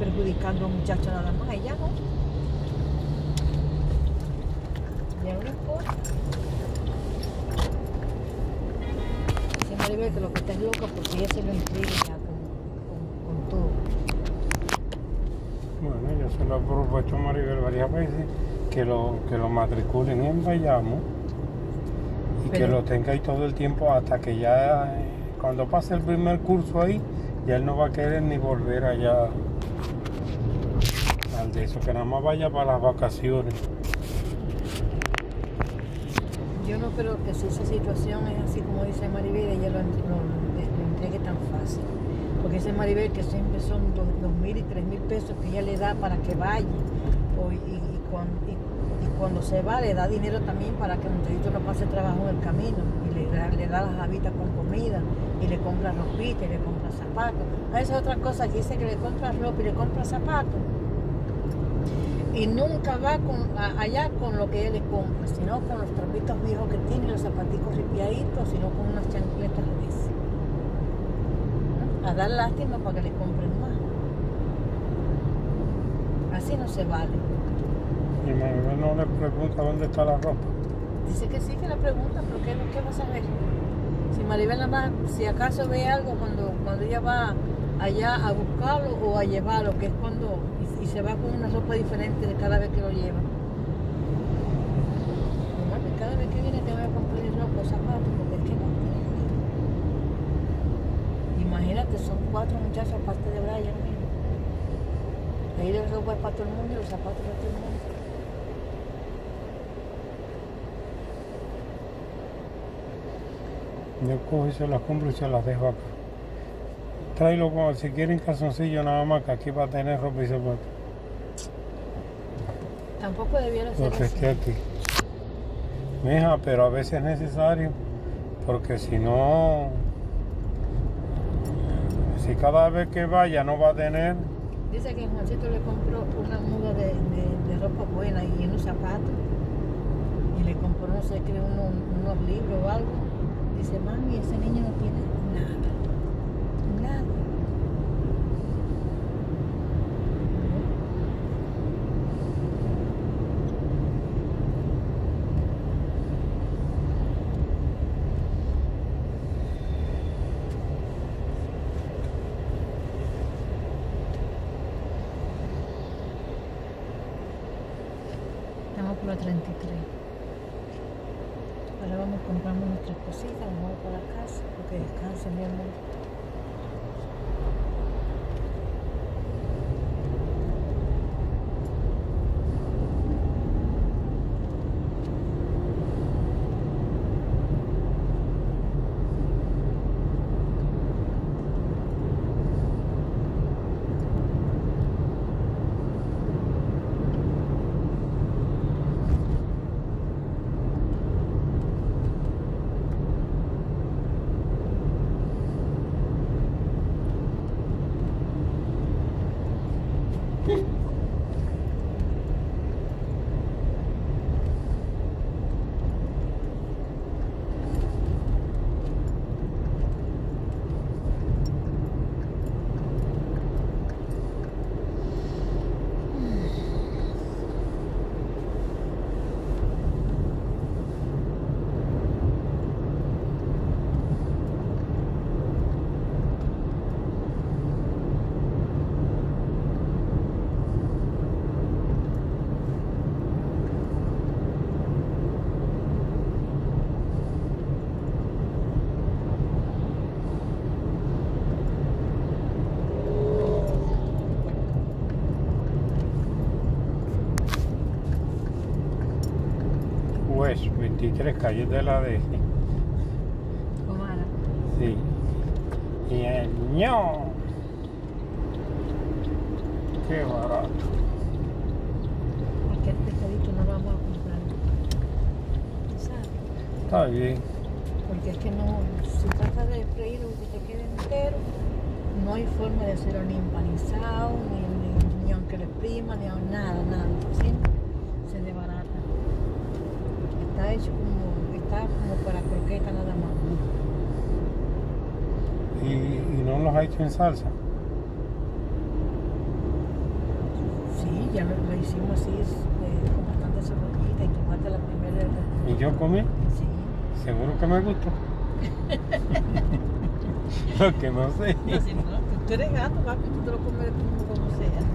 perjudicando a un muchacho nada más, ella no. Ya no le importa. Dice Maribel que lo que está es loca porque ella se lo inscribe ya con todo. Bueno, yo se lo he propuesto a Maribel varias veces que lo matriculen en Bayamo y que lo tenga ahí todo el tiempo hasta que ya, cuando pase el primer curso ahí, ya él no va a querer ni volver allá al de eso, que nada más vaya para las vacaciones. Yo no creo que si esa situación es así como dice Maribel, ella lo entregue tan fácil. Porque dice Maribel que siempre son 2.000 y 3.000 pesos que ella le da para que vaya. Y cuando se va le da dinero también para que el muchachito no pase trabajo en el camino. Y le da las habitas con comida. Y le compra ropita y le compra zapatos. Esa es otra cosa que dice que le compra ropa y le compra zapatos. Y nunca va allá con lo que él le compra, sino con los trapitos viejos que tiene, los zapaticos ripiaditos, sino con unas chancletas de esas. A dar lástima para que le compren más. Así no se vale. Y Maribel no le pregunta dónde está la ropa. Dice que sí, que le pregunta, pero ¿qué va a saber? Si Maribel nada más, si acaso ve algo cuando ella va allá a buscarlo o a llevarlo, que es cuando, y se va con una ropa diferente de cada vez que lo lleva. Bueno, cada vez que viene te voy a comprar ropa o zapatos, porque es que no tiene. Imagínate, son 4 muchachos aparte de Brian. Ahí la ropa es para todo el mundo y los zapatos para todo el mundo. Yo cojo y se las compro y se las dejo acá. Tráelo como si quieren calzoncillo nada más, que aquí va a tener ropa y zapatos. Tampoco debiera ser Porque así. es que aquí. Mija, pero a veces es necesario, porque si no, si cada vez que vaya no va a tener. Dice que Juancito le compró una muda de ropa buena y unos zapatos. Y le compró, no sé qué, unos libros o algo. Dice, mami, ese niño no tiene nada. Nada. Estamos por la 33. Ahora vamos a comprarnos nuestras cositas, vamos para la casa, porque descanse mi amor. West 23, calle de la D. Omara. Sí. Y el ño. Qué barato. Cualquier pescadito no lo vamos a comprar. ¿Sabes? Está bien. Porque es que no, si trata de freírlo que te quede entero, no hay forma de hacerlo ni empanizado, ni aunque lo exprima, ni nada. ¿Sí? Se desbarata. Está como para croqueta nada más. Y no los ha hecho en salsa. ya lo hicimos así, con bastante cebollita y tomate la primera. ¿Y yo comí? Sí. Seguro que me gustó. Lo que no sé. No, si no, tú eres gato, papi, tú te lo comes como sea.